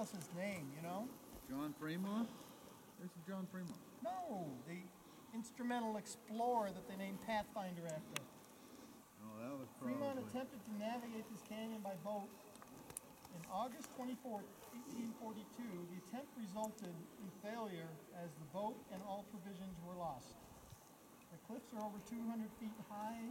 us his name, you know? John Fremont? There's John Fremont. No, the instrumental explorer that they named Pathfinder after. Oh, that was Fremont probably... attempted to navigate this canyon by boat. In August 24, 1842, the attempt resulted in failure as the boat and all provisions were lost. The cliffs are over 200 feet high